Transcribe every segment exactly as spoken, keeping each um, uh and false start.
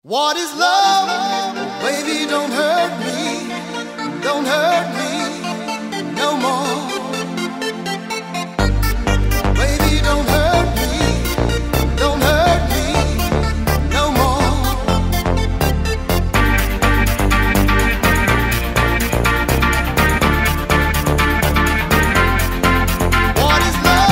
What is love? Baby, don't hurt me, don't hurt me no more. Baby, don't hurt me, don't hurt me no more. What is love?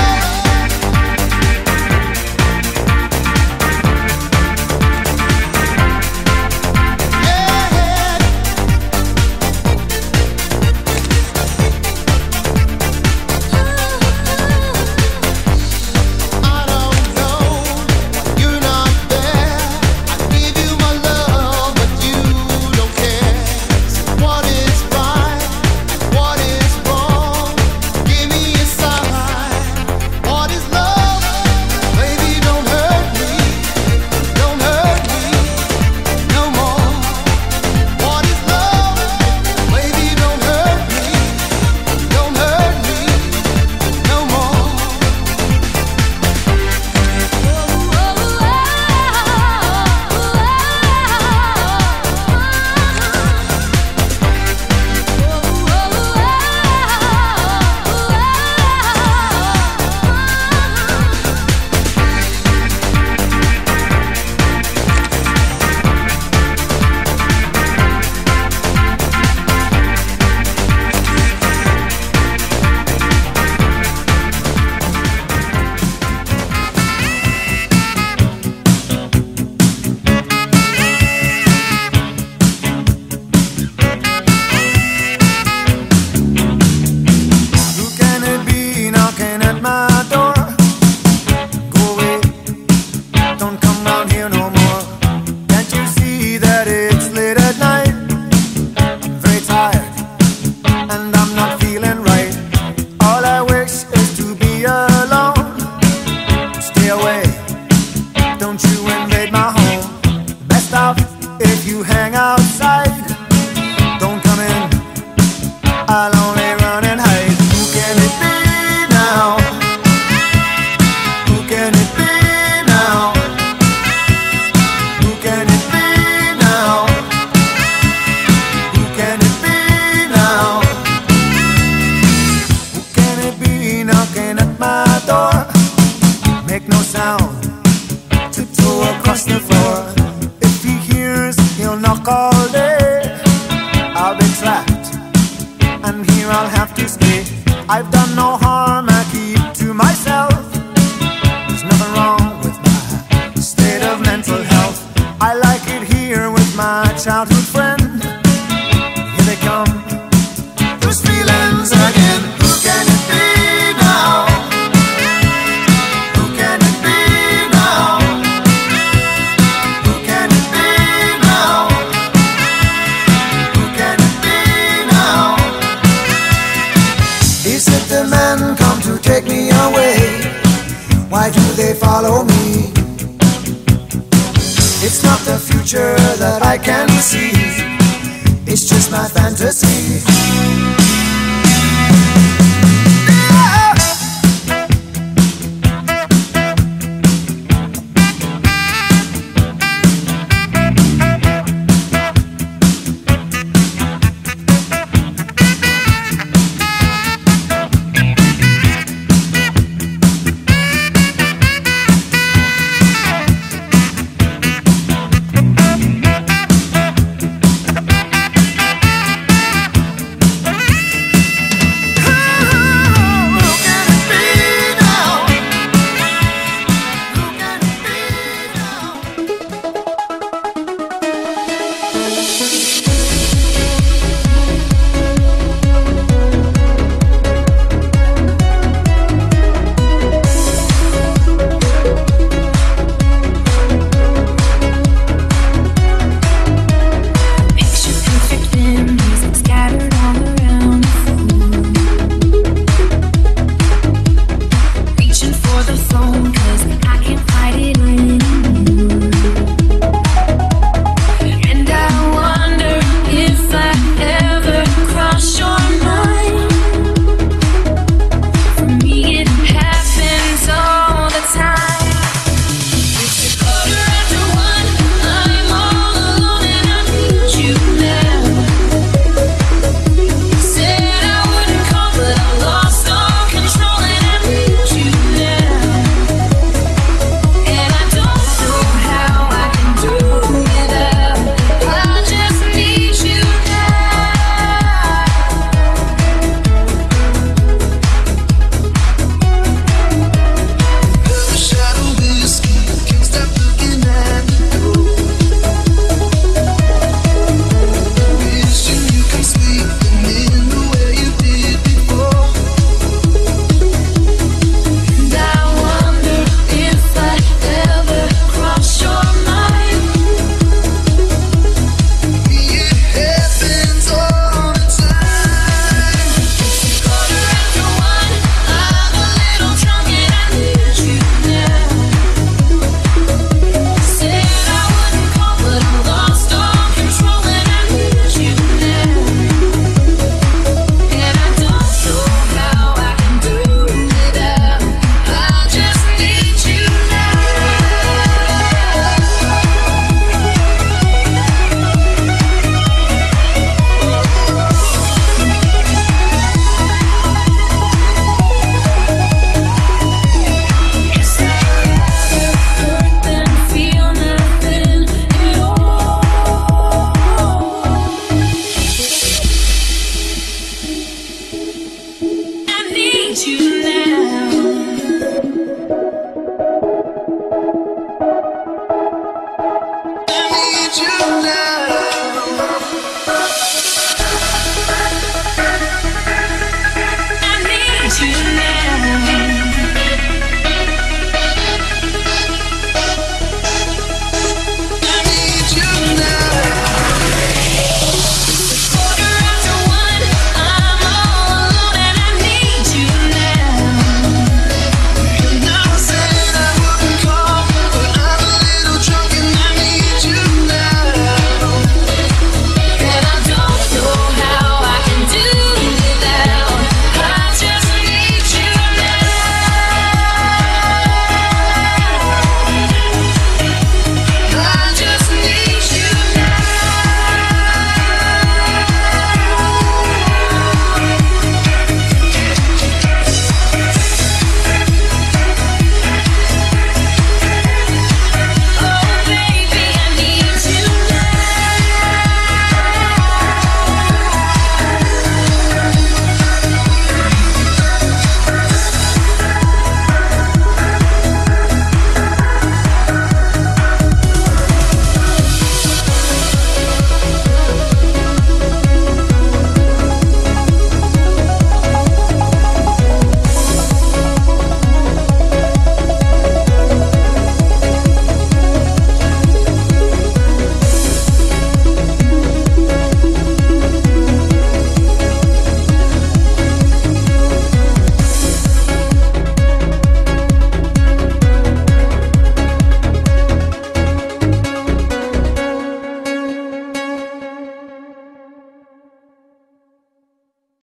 If you hang outside, don't come in, I'll only run and hide. Who can it be now? Who can it be now? Who can it be now? Who can it be now? Who can it be knocking at my door? Make no sound, tiptoe across the floor. He'll knock all day, I'll be trapped, and here I'll have to stay. I've done no harm, I keep to myself. There's nothing wrong with my state of mental health. I like it here with my childhood friend. Here they come, those feelings again. Who can it be now? Who can it be now? Who can it be? Is it the men come to take me away? Why do they follow me? It's not the future that I can see, it's just my fantasy.